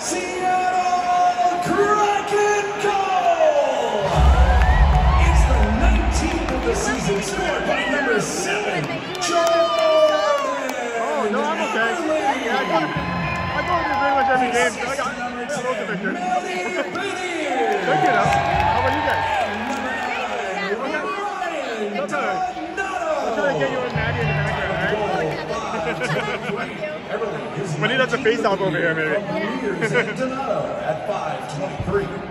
Seattle Kraken goal! It's the 19th of the season, scored by number 7, Jordan. Oh, no, I'm okay. Yeah, I go to pretty much every game, so I got a picture. Check it out. How about you guys? I'm trying to get you and Maddie in the background, right? We need us a face off over here, maybe. Donato at 5:23.